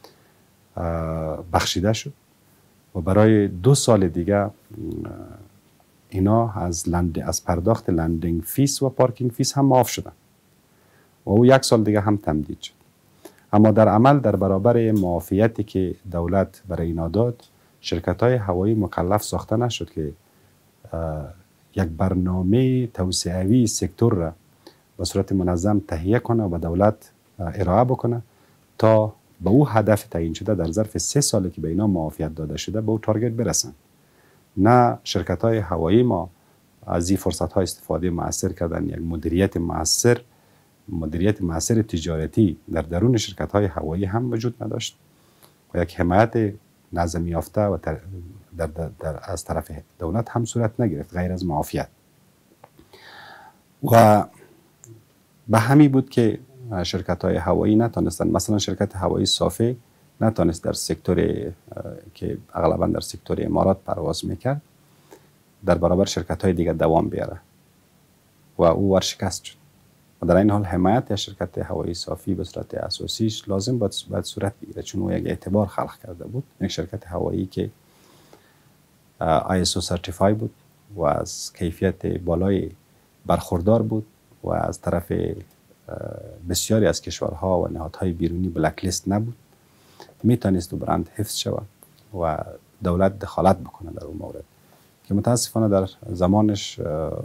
بخشیده شد و برای 2 سال دیگه اینا از پرداخت لندینگ فیس و پارکینگ فیس هم معاف شدن و او 1 سال دیگه هم تمدید شد. اما در عمل در برابر معافیتی که دولت برای اینا داد، شرکت های هوایی مکلف ساخته نشد که یک برنامه توسعوی سکتور را به صورت منظم تهیه کنه و به دولت ارائه بکنه تا به او هدف تعیین شده در ظرف 3 سالی که به اینا معافیت داده شده به او تارگت برسن. نه شرکت های هوایی ما از این فرصت ها استفاده مؤثر کردن. یک مدیریت مؤثر تجارتی در درون شرکت های هوایی هم وجود نداشت و یک حمایت نظم یافته و از طرف دولت هم صورت نگرفت غیر از معافیت. و به همین بود که شرکت های هوایی نتونستن، مثلا شرکت هوایی صافی نتونست در سکتور که اغلبا در سکتور امارات پرواز میکرد در برابر شرکت های دیگه دوام بیاره و او ورشکست شد. و در این حال حمایت شرکت هوایی صافی به صورت اساسیش لازم باید صورت بگیره، چون او یک اعتبار خلق کرده بود. یک شرکت هوایی که ISO سرتیفای بود و از کیفیت بالای برخوردار بود و از طرف بسیاری از کشورها و نهادهای بیرونی بلک لیست نبود، میتونست و برند حفظ شود و دولت دخالت بکنه در اون مورد که متاسفانه در زمانش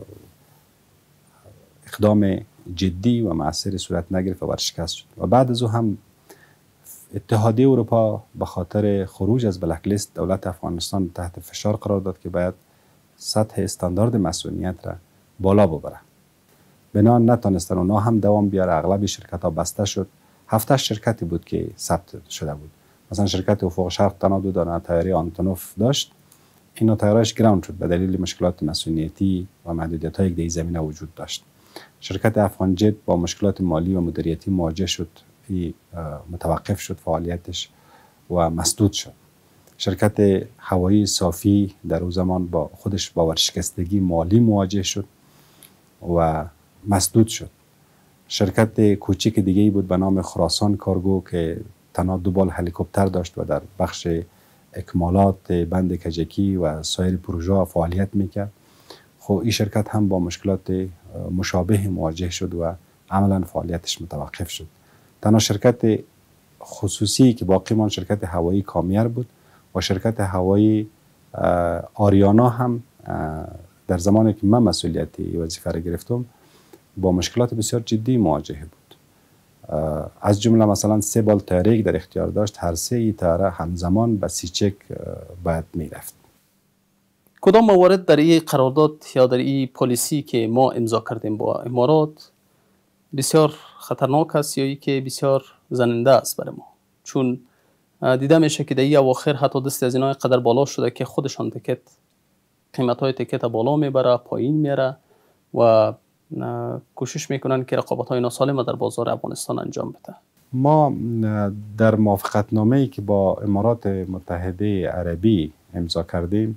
اقدام جدی و مؤثری صورت نگرفت و ورشکست شد. و بعد از او هم اتحادیه اروپا به خاطر خروج از بلک لیست دولت افغانستان تحت فشار قرار داد که باید سطح استاندارد مسئولیت را بالا ببره. بنا نتونستن اونا هم دوام بیاره. اغلب شرکت ها بسته شد. 7 شرکتی بود که ثبت شده بود. مثلا شرکت افق شرق تنها 2 دانه طیاره آنتونوف داشت. اینا طیاره‌اش گراوند شد به دلیل مشکلات مسئولیتی و محدودیت‌های در زمینه وجود داشت. شرکت افغان جت با مشکلات مالی و مدیریتی مواجه شد، متوقف شد فعالیتش و مسدود شد. شرکت هوایی صافی در اون زمان با خودش با ورشکستگی مالی مواجه شد و مسدود شد. شرکت کوچیک دیگه‌ای بود به نام خراسان کارگو که تنها 2 بال هلیکوپتر داشت و در بخش اکمالات بند کجکی و سایر پروژه فعالیت میکرد. خب این شرکت هم با مشکلات مشابه مواجه شد و عملا فعالیتش متوقف شد. تنها شرکت خصوصی که باقی ماند شرکت هوایی کامیر بود و شرکت هوایی آریانا هم در زمانی که من مسئولیت وظیفه را گرفتم با مشکلات بسیار جدی مواجه بود. از جمله مثلا 3 بال طیاره در اختیار داشت، هر 3 طیاره همزمان به سی چک باید میرفت.
کدام موارد در این قرارداد یا در این پالیسی که ما امضا کردیم با امارات بسیار خطرناک است یا ای که بسیار زننده است برای ما؟ چون دیده میشه که در این اواخر حتی دست از اینا قدر بالا شده که خودشان قیمت های تیکت بالا میبره، پایین میره و کوشش میکنن که رقابت های ناسالم در بازار افغانستان انجام بده.
ما در موافقتنامه‌ای که با امارات متحده عربی امضا کردیم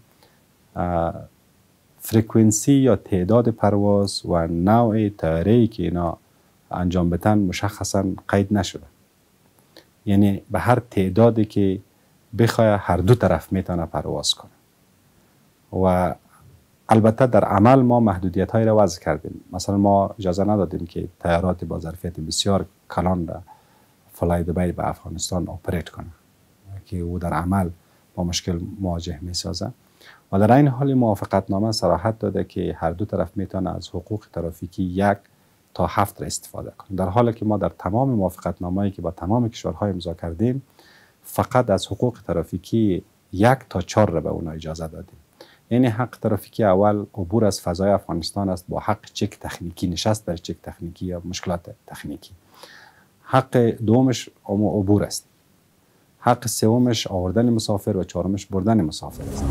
فرکانسی یا تعداد پرواز و نوع طیاره‌ای که اینا انجام بدن مشخصا قید نشده. یعنی به هر تعدادی که بخواه هر 2 طرف میتونه پرواز کنه و البته در عمل ما محدودیت های را وضع کردیم. مثلا ما اجازه ندادیم که طیارات با ظرفیت بسیار کلان را فلای دبی به افغانستان اپریت کنه که او در عمل با مشکل مواجه می سازه. و در این حال موافقتنامه صراحت داده که هر 2 طرف میتونه از حقوق ترافیکی 1 تا 7 را استفاده کنه، در حالی که ما در تمام موافقتنامه‌ای که با تمام کشورها امضا کردیم فقط از حقوق ترافیکی 1 تا 4 را به اونا اجازه دادیم. یعنی حق ترافیکی اول عبور از فضای افغانستان است با حق چک تکنیکی، نشست بر چک تکنیکی یا مشکلات تکنیکی. حق دومش عبور است. حق سومش آوردن مسافر و 4مش بردن مسافر است.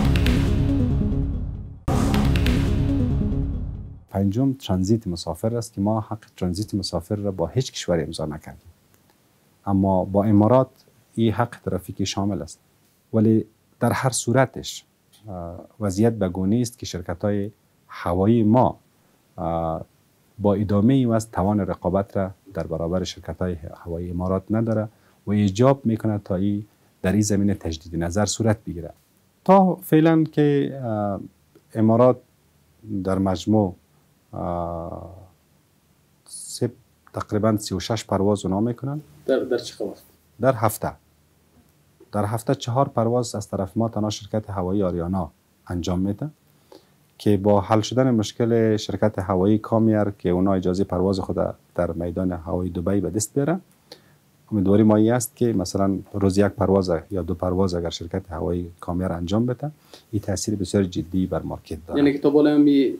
5م ترانزیت مسافر است که ما حق ترانزیت مسافر را با هیچ کشوری امضا نکردیم. اما با امارات این حق ترافیکی شامل است. ولی در هر صورتش وضعیت بگونه است که شرکت‌های هوایی ما با ادامه این وضع توان رقابت را در برابر شرکت‌های هوایی امارات نداره و ایجاب میکنه تا در این زمینه تجدید نظر صورت بگیره. تا فعلا که امارات در مجموع تقریبا 36 پرواز اونا میکنن.
در چه وقت؟
در هفته. در هفته 4 پرواز از طرف ما تنها شرکت هوایی آریانا انجام میده که با حل شدن مشکل شرکت هوایی کامیر که اونا اجازه پرواز خود در میدان هوایی دبی به دست بیاره، امیدواری ما است که مثلا روز یک پرواز یا 2 پرواز اگر شرکت هوایی کامیر انجام بده، این تاثیر بسیار جدی بر مارکت داره.
یعنی که تا بالا می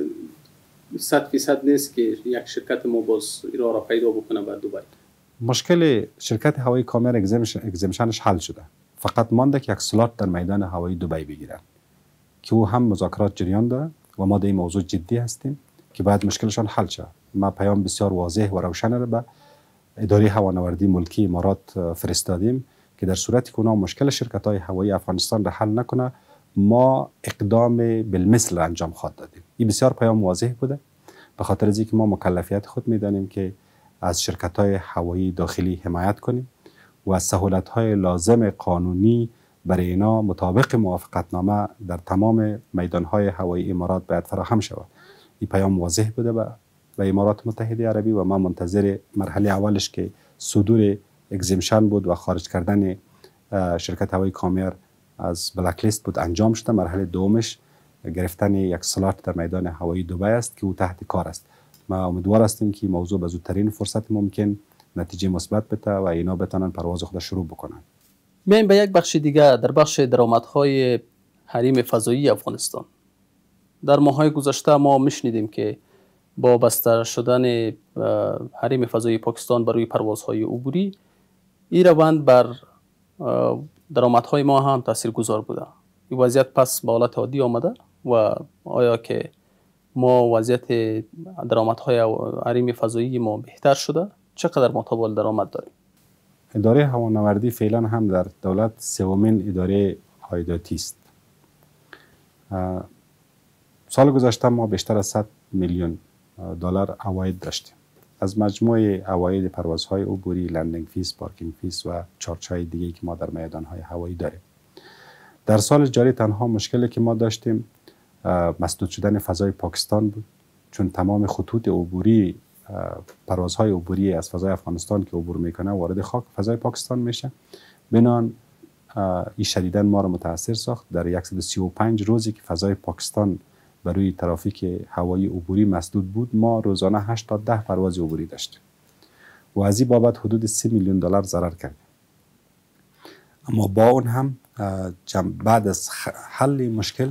100% نیست که یک شرکت ما باز ایران را پیدا بکنه در دبی. مشکل
شرکت هوایی کامیر اگزیمشنش حل شده، فقط مانده که یک سلات در میدان هوایی دبی بگیرن که او هم مذاکرات جریان داره و ما در این موضوع جدی هستیم که باید مشکلشان حل شود. ما پیام بسیار واضح و روشن را به اداره هوانوردی ملکی امارات فرستادیم که در صورتی که اونا مشکل شرکت‌های هوایی افغانستان را حل نکنه، ما اقدام بالمثل را انجام خواهد دادیم. این بسیار پیام واضح بوده، به خاطر از اینکه ما مکلفیت خود میدانیم که از شرکت‌های هوایی داخلی حمایت کنیم و از سهولت‌های لازم قانونی برای اینا مطابق موافقتنامه در تمام میدان‌های هوایی امارات باید فراهم شود. این پیام واضح بوده به امارات متحده عربی و ما منتظر مرحله اولش که صدور اگزیمشن بود و خارج کردن شرکت هوایی کامیر از بلک لیست بود انجام شده. مرحله دومش گرفتن یک سلات در میدان هوایی دبی است که او تحت کار است. ما امیدوار هستیم که موضوع به زودترین فرصت ممکن نتیجه مثبت بده و اینا بتونن پرواز خود شروع بکنن.
میایم به یک بخش دیگه، در بخش درآمدهای حریم فضایی افغانستان. در ماه‌های گذشته ما میشنیدیم که با بسته شدن حریم فضایی پاکستان بر روی پروازهای عبوری، این روند بر درآمدهای ما هم تاثیرگذار بوده. این وضعیت پس به حالت عادی آمده و آیا که ما وضعیت درآمدهای حریم فضایی ما بهتر شده؟ چقدر متابل درآمد داریم؟
اداره هوانوردی فعلا هم در دولت سومین اداره عایداتی است. سال گذشته ما بیشتر از 100 میلیون دلار عواید داشتیم از مجموع عواید پروازهای عبوری، لندینگ فیس، پارکینگ فیس و چارچهای دیگه که ما در میدانهای هوایی داریم. در سال جاری تنها مشکلی که ما داشتیم مسدود شدن فضای پاکستان بود، چون تمام خطوط عبوری، پروازهای عبوری از فضای افغانستان که عبور میکنه وارد خاک فضای پاکستان میشه. بنان این شدیداً ما را متاثر ساخت. در 135 روزی که فضای پاکستان بر روی ترافیک هوایی عبوری مسدود بود، ما روزانه 8 تا 10 پرواز عبوری داشتیم و از این بابت حدود 30 میلیون دلار ضرر کردیم. اما با اون هم بعد از حل مشکل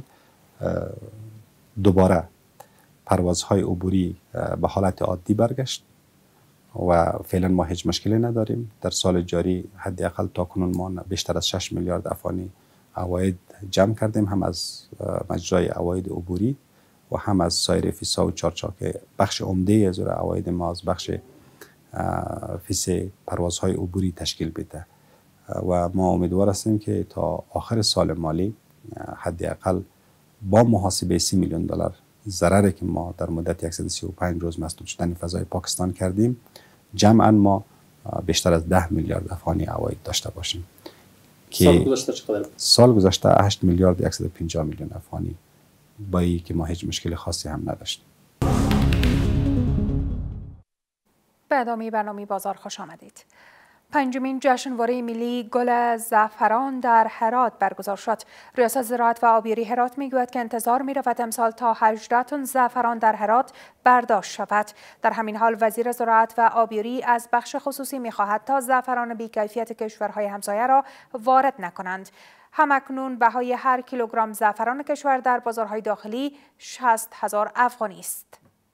دوباره پروازهای عبوری به حالت عادی برگشت و فعلا ما هیچ مشکلی نداریم. در سال جاری حداقل تاکنون ما بیشتر از 6 میلیارد افغانی عواید جمع کردیم، هم از مجرای عواید عبوری و هم از سایر فیسا و چارچا که بخش عمده از عواید ما از بخش فیس پروازهای عبوری تشکیل بده و ما امیدوار هستیم که تا آخر سال مالی حداقل با محاسبه 30 میلیون دلار ضرری که ما در مدت 135 روز مسدود شدن فضای پاکستان کردیم، جمعاً ما بیشتر از 10 میلیارد افغانی عواید داشته باشیم. سال گذشته 8 میلیارد 150 میلیون افغانی، با اینکه که ما هیچ مشکل خاصی هم نداشتیم.
به ادامه برنامه بازار خوش آمدید. 5مین جشنواره ملی گل زعفران در هرات برگزار شد. ریاست زراعت و آبیاری هرات میگوید که انتظار می‌رود امسال تا 18 تن زعفران در هرات برداشت شود. در همین حال وزیر زراعت و آبیاری از بخش خصوصی می‌خواهد تا زعفران بی‌کیفیت کشورهای همسایه را وارد نکنند. همکنون بهای هر کیلوگرم زعفران کشور در بازارهای داخلی 60,000 افغانی است.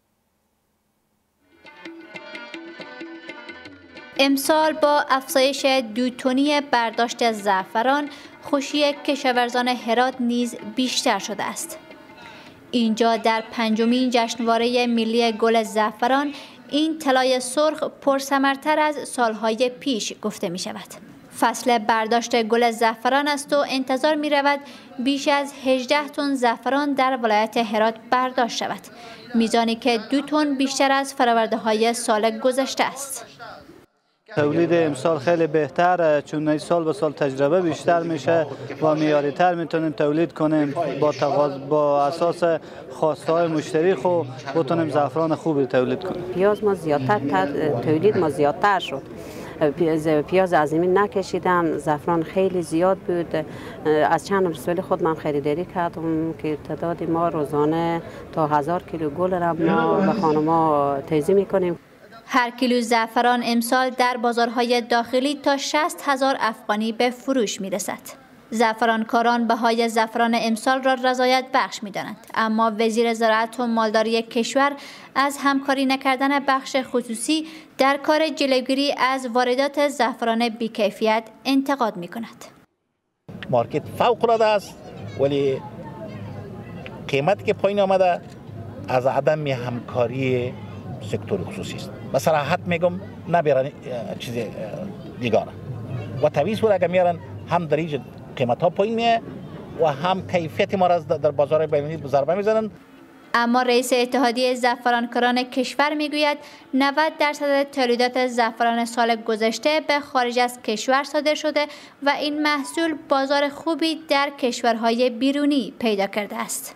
امسال با افزایش 2 تنی برداشت زعفران، خوشی کشاورزان هرات نیز بیشتر شده است. اینجا در 5مین جشنواره ملی گل زعفران، این طلای سرخ پرثمرتر از سالهای پیش گفته می شود. فصل برداشت گل زعفران است و انتظار می رود بیش از 18 تن زعفران در ولایت هرات برداشت شود، میزانی که 2 تن بیشتر از فراورده های سال گذشته است.
تولید امسال خیلی بهتره، چون این سال به سال تجربه بیشتر میشه و معیاری تر میتونیم تولید کنیم، با اساس خواسته های مشتری بتونیم زعفران خوبی تولید کنیم.
پیاز ما زیادتر تولید ما زیادتر شد پیاز عظیمی نکشیدم. زعفران خیلی زیاد بود. از چند ولسوالی خود من خریداری کردم که تعداد ما روزانه تا 1000 کیلو گل را ما به خانما تیزی میکنیم.
هر کیلو زعفران امسال در بازارهای داخلی تا 60,000 افغانی به فروش میرسد. زعفرانکاران بهای زعفران امسال را رضایت بخش می‌دانند، اما وزیر زراعت و مالداری کشور از همکاری نکردن بخش خصوصی در کار جلوگیری از واردات زعفران بی‌کیفیت انتقاد می‌کند.
مارکت فوق‌العاده است ولی قیمت که پایین آمده از عدم همکاری سکتور خصوصی است. به صراحت میگم نبرن چیز دیگاره و طبیعی صورت اگر میارن هم در اینجا قیمت ها پایین میه و هم کیفیت ما را در بازار بین‌المللی به ضربه میزنن.
اما رئیس اتحادیه زعفرانکاران کشور میگوید 90% تولیدات زعفران سال گذشته به خارج از کشور صادر شده و این محصول بازار خوبی در کشورهای بیرونی پیدا کرده است.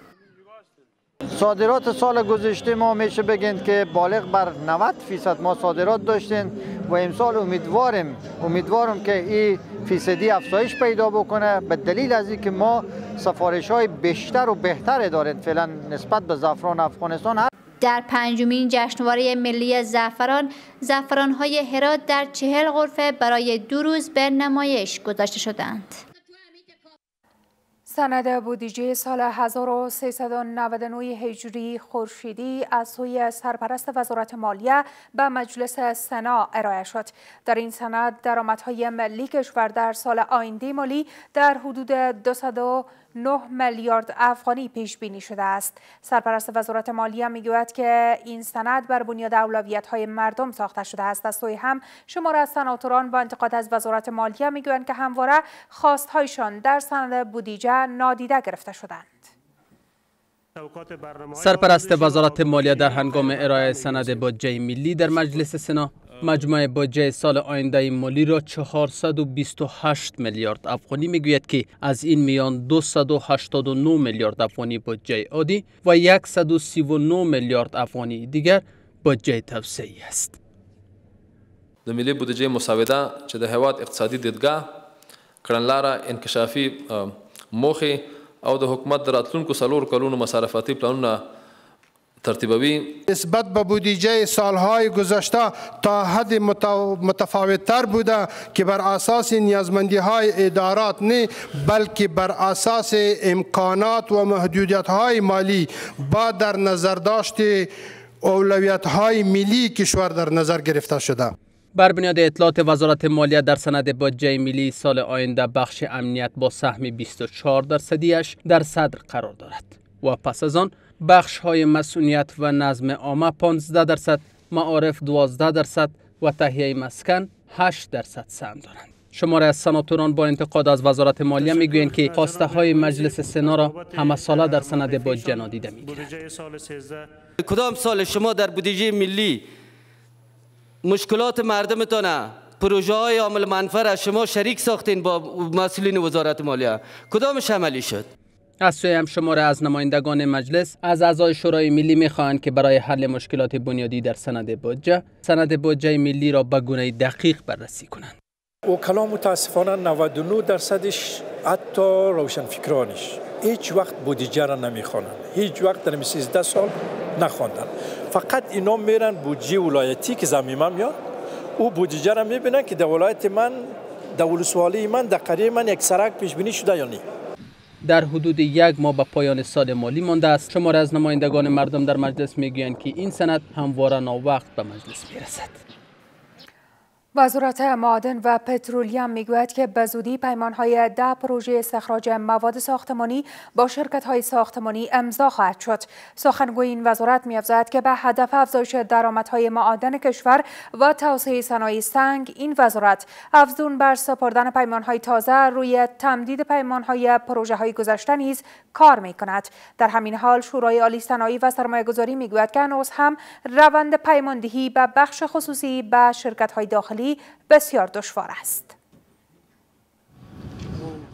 صادرات سال گذشته ما میشه بگیم که بالغ بر 90% ما صادرات داشتیم و امسال امیدوارم که این فیصدی افزایش پیدا بکنه به دلیل از اینکه ما سفارش های بیشتر و بهتر داریم فعلا نسبت به زعفران افغانستان.
در 5مین جشنواره ملی زعفران، زعفران‌های هرات در 40 غرفه برای 2 روز به نمایش گذاشته شدند.
سند بودجه سال 1399 هجری خورشیدی از سوی سرپرست وزارت مالیه به مجلس سنا ارائه شد. در این سند درآمدهای ملی کشور در سال آینده مالی در حدود 209 میلیارد افغانی پیش بینی شده است. سرپرست وزارت مالیه میگوید که این سند بر بنیاد اولویت‌های مردم ساخته شده است. از سوی هم شمار از سناتوران با انتقاد از وزارت مالیه میگویند که همواره خواست‌هایشان در سند بودجه نادیده گرفته شدند.
سرپرست وزارت مالیه در هنگام ارائه سند بودجه ملی در مجلس سنا مجموع بودجه سال آینده مالی را 428 میلیارد افغانی میگوید که از این میان 289 میلیارد افغانی بودجه عادی و 139 میلیارد افغانی دیگر بودجه توسعه‌ای است.
د ملي بودجه مسوده چې د هیواد اقتصادي دیدگاه کړنلاره انکشافي موخې او د حکومت د راتلونکو 4 کلونو مصرفاتي پلانونه ترتیبوي.
نسبت به بودجه سالهای گذشته تا حد متفاوت‌تر بوده که بر اساس نیازمندی‌های ادارات نه بلکه بر اساس امکانات و محدودیت‌های مالی با در نظر داشت اولویت‌های ملی کشور در نظر گرفته شده.
بر بنیاد اطلاعات وزارت مالیه در سند بودجه ملی سال آینده بخش امنیت با سهم 24% در صدر قرار دارد و پس از آن بخش های مسئولیت و نظم عامه 15%، معارف 12% و تهیه مسکن 8% سهم دارند. شماره از سناتوران با انتقاد از وزارت مالیه میگویند که خواسته های مجلس سنا را همه ساله در سند بودجه نادیده میگیرند.
کدام سال شما در بودجه ملی مشکلات مردمتان، پروژه های عامل منفعه را شما شریک ساختین با مسئولین وزارت مالیه، کدامش عملی شد؟
از سوی هم شماره از نمایندگان مجلس از اعضای شورای ملی میخواهند که برای حل مشکلات بنیادی در سند بودجه ملی را به گونه دقیق بررسی کنند.
وکلا متاسفانه 99%ش حتی روشنفکرانش هیچ وقت بودجه را نمیخوانند، هیچ وقت در 13 سال نخواندن. فقط اینا میرن بودجه ولایتی که زمین میاد او بودجه را میبینن که در ولایت من، در ولسوالی من، در قریه من یک سرک پیش بینی شده یا نه.
در حدود 1 ماه به پایان سال مالی مانده است. شماره از نمایندگان مردم در مجلس میگویند که این سند همواره ناوقت به مجلس میرسد.
وزارت معادن و پترولیم میگوید که به زودی پیمانهای 10 پروژه استخراج مواد ساختمانی با شرکت‌های ساختمانی امضا خواهد شد. سخنگوی این وزارت می‌افزاید که به هدف افزایش درآمدهای معادن کشور و توسعه صنایع سنگ، این وزارت افزون بر سپردن پیمانهای تازه روی تمدید پیمانهای پروژه‌های گذشته نیز کار می‌کند. در همین حال شورای عالی صنایع و سرمایه‌گذاری میگوید که هنوز هم روند پیماندهی به بخش خصوصی به شرکت‌های داخلی بسیار دشوار است.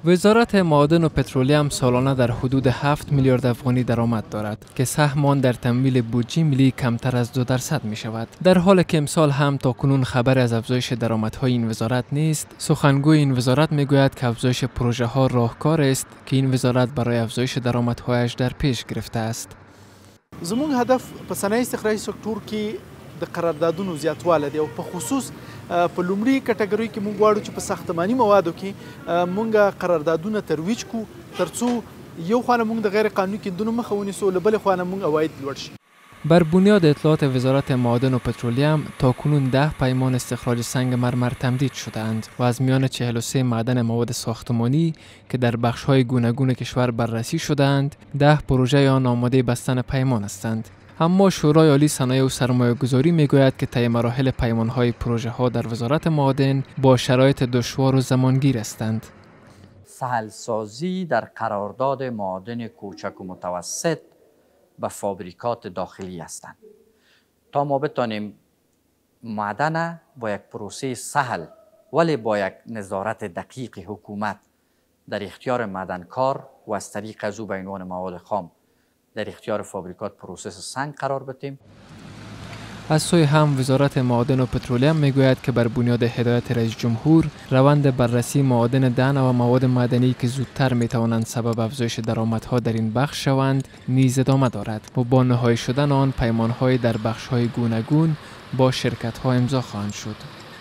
وزارت معادن و پترولیم سالانه در حدود 7 میلیارد افغانی درآمد دارد که سهم آن در تمویل بودجه ملی کمتر از 2% می شود. در حالی که امسال هم تاکنون خبر از افزایش درآمدهای این وزارت نیست، سخنگوی این وزارت می گوید که افزایش پروژه ها راهکار است که این وزارت برای افزایش درآمدهایش در پیش گرفته است.
زموږ هدف په صنایع استخراجي سکتور کې د قراردادونو زیاتوالی دی او په خصوص په لومړي کټګوري کې موږ غواړو چې په ساختماني موادو کې موږ قراردادونه ترویج کړو ترڅو یو خوا نه موږ د غیر قانوني کیندنو مخه ونیسو له بلې خوا نه موږ عواید لوړ شي.
بر بنیاد اطلاعات وزارت معادن و پترولیم تاکنون 10 پیمان استخراج سنگ مرمر تمدید شده‌اند و از میان 43 معدن مواد ساختمانی که در بخش‌های گوناگون کشور بررسی شده‌اند 10 پروژه آن آماده بستن پیمان هستند. اما شورای عالی صنایع و سرمایه‌گذاری میگوید که طی مراحل پیمان‌های پروژه‌ها در وزارت معادن با شرایط دشوار و زمانگیر هستند.
سهل‌سازی در قرارداد معادن کوچک و متوسط به فابریکات داخلی هستند تا ما بتانیم معدن با یک پروسه سهل ولی با یک نظارت دقیق حکومت در اختیار معدنکار و از طریق از او به عنوان مواد خام در اختیار فابریکات پروسس سنگ قرار بدیم.
از سوی هم وزارت معادن و پترولیم میگوید که بر بنیاد هدایت رئیس جمهور روند بررسی معادن 10 و مواد معدنی که زودتر میتوانند سبب افزایش درآمدها در این بخش شوند نیز ادامه دارد و با نهایی شدن آن پیمانهای در بخشهای گوناگون با شرکت‌ها امضا خواهند شد.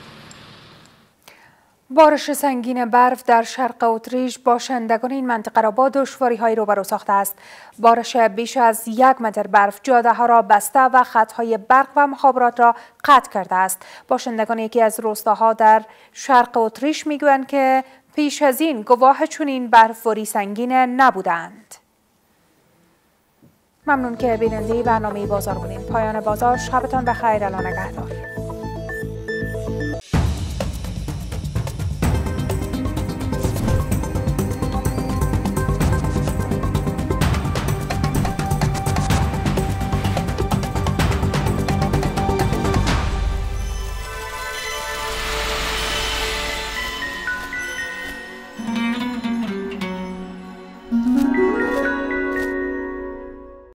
بارش سنگین برف در شرق اتریش باشندگان این منطقه را با دشواری‌های روبرو ساخته است. بارش بیش از 1 متر برف جاده‌ها را بسته و خط‌های برق و مخابرات را قطع کرده است. باشندگان یکی از روستاها در شرق اتریش میگویند که پیش از این گواه چنین برفباری سنگین نبودند. ممنون که بیننده برنامه بازار بودین. پایان بازار. شبتان بخیر. الله نگهدار.